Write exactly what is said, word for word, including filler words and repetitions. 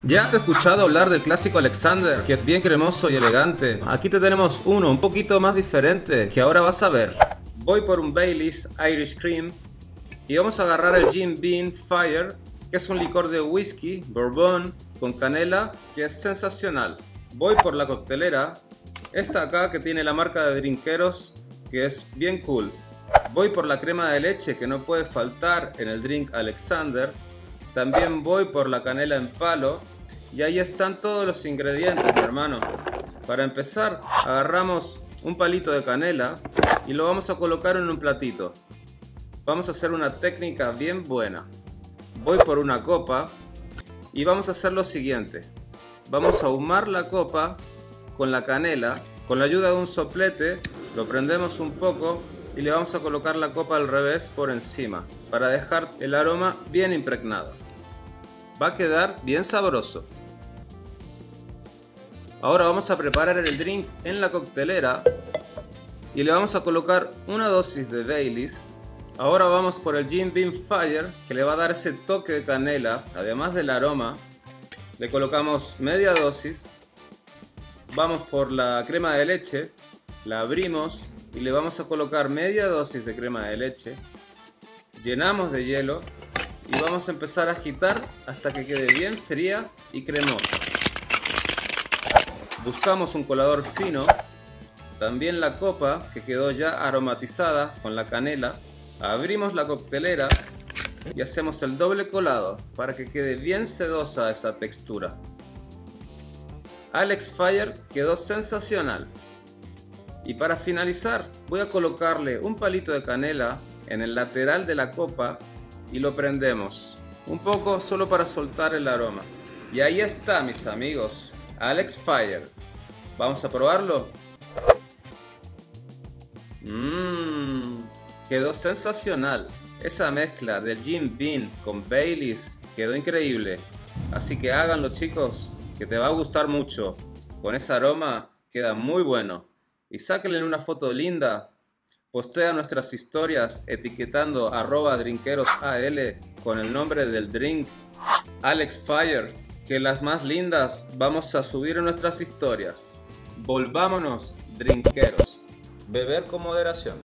¿Ya has escuchado hablar del clásico Alexander, que es bien cremoso y elegante? Aquí te tenemos uno un poquito más diferente, que ahora vas a ver. Voy por un Baileys Irish Cream y vamos a agarrar el Jim Beam Fire, que es un licor de whisky, bourbon, con canela, que es sensacional. Voy por la coctelera, esta acá que tiene la marca de Drinkeros, que es bien cool. Voy por la crema de leche, que no puede faltar en el drink Alexander. También voy por la canela en palo. Y ahí están todos los ingredientes, mi hermano. Para empezar, agarramos un palito de canela y lo vamos a colocar en un platito. Vamos a hacer una técnica bien buena. Voy por una copa y vamos a hacer lo siguiente. Vamos a ahumar la copa con la canela. Con la ayuda de un soplete lo prendemos un poco y le vamos a colocar la copa al revés por encima para dejar el aroma bien impregnado. Va a quedar bien sabroso. Ahora vamos a preparar el drink en la coctelera y le vamos a colocar una dosis de Baileys. Ahora vamos por el Jim Beam Fire, que le va a dar ese toque de canela, además del aroma. Le colocamos media dosis. Vamos por la crema de leche, la abrimos y le vamos a colocar media dosis de crema de leche. Llenamos de hielo y vamos a empezar a agitar hasta que quede bien fría y cremosa. Buscamos un colador fino, también la copa que quedó ya aromatizada con la canela. Abrimos la coctelera y hacemos el doble colado para que quede bien sedosa esa textura. Alex Fire quedó sensacional. Y para finalizar voy a colocarle un palito de canela en el lateral de la copa y lo prendemos un poco solo para soltar el aroma. Y ahí está, mis amigos, Alex Fire. Vamos a probarlo. Mmm, quedó sensacional. Esa mezcla del Jim Beam con Baileys quedó increíble. Así que háganlo, chicos, que te va a gustar mucho. Con ese aroma queda muy bueno. Y sáquenle una foto linda. Postea nuestras historias etiquetando arroba drinkerosal con el nombre del drink Alex Fire, que las más lindas vamos a subir en nuestras historias. Volvámonos drinkeros. Beber con moderación.